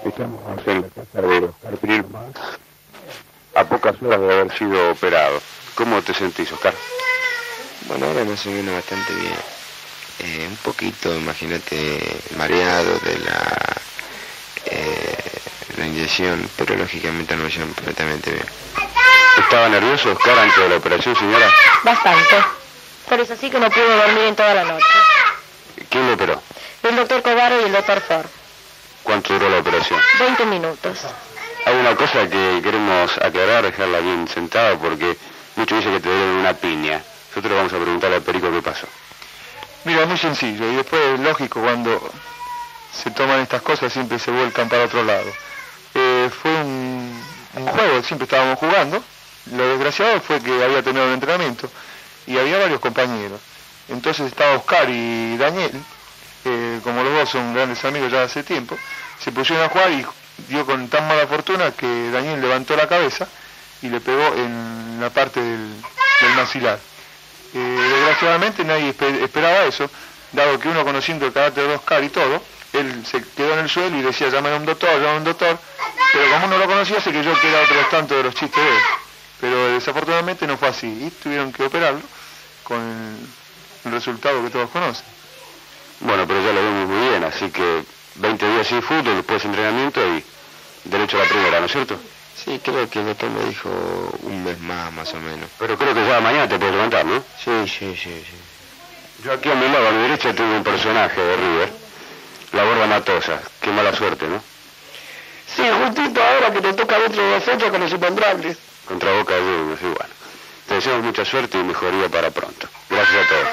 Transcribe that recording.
Estamos en la casa de Oscar Prielman, a pocas horas de haber sido operado. ¿Cómo te sentís, Oscar? Bueno, ahora más o menos bastante bien. Un poquito, imagínate, mareado de la inyección, pero lógicamente no me llevan completamente bien. ¿Estaba nervioso, Oscar, antes de la operación, señora? Bastante. Pero es así que no pudo dormir en toda la noche. ¿Quién lo operó? El doctor Cobaro y el doctor Ford. ¿Cuánto duró la operación? 20 minutos. Hay una cosa que queremos aclarar, dejarla bien sentada, porque muchos dicen que te dieron una piña. Nosotros vamos a preguntarle al Perico qué pasó. Mira, es muy sencillo, y después, lógico, cuando se toman estas cosas siempre se vuelcan para otro lado. Fue un juego, siempre estábamos jugando. Lo desgraciado fue que había tenido un entrenamiento y había varios compañeros. Entonces estaba Oscar y Daniel, como los dos son grandes amigos ya hace tiempo, se pusieron a jugar y dio con tan mala fortuna que Daniel levantó la cabeza y le pegó en la parte del maxilar. Desgraciadamente nadie esperaba eso, dado que uno, conociendo el carácter de Oscar y todo, él se quedó en el suelo y decía llamen a un doctor, pero como uno lo conocía se creyó que era otro tanto de los chistes de él. Pero desafortunadamente no fue así y tuvieron que operarlo con el resultado que todos conocen. Bueno, pero ya lo vemos muy bien, así que 20 días sin fútbol, después entrenamiento y derecho a la primera, ¿no es cierto? Sí, creo que el doctor me dijo un mes más o menos. Pero creo que ya mañana te puedes levantar, ¿no? Sí. Yo aquí a mi lado, a mi derecha, tengo un personaje de River, la Gorda Matosa. Qué mala suerte, ¿no? Sí, justito ahora que te toca dentro de 2 fechas con los imponderables. Contra Boca Juniors, igual. Te deseamos mucha suerte y mejoría para pronto. Gracias a todos.